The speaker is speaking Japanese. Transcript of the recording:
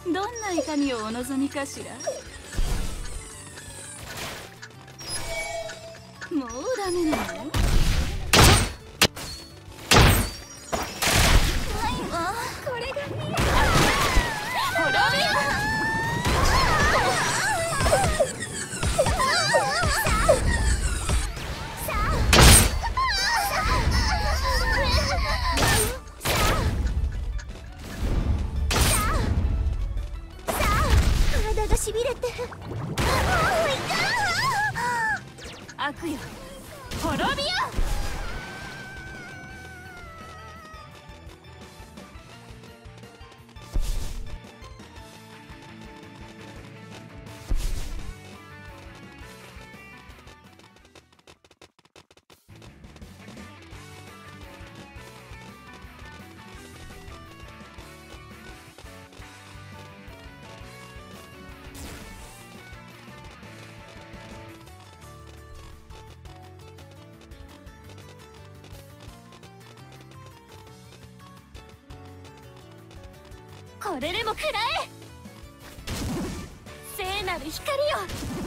どんな痛みをお望みかしら。もうダメなの？ないわ、これが見えた。ほらみ体がしびれて。悪よ、滅びよ。これでも食らえ、聖なる光よ。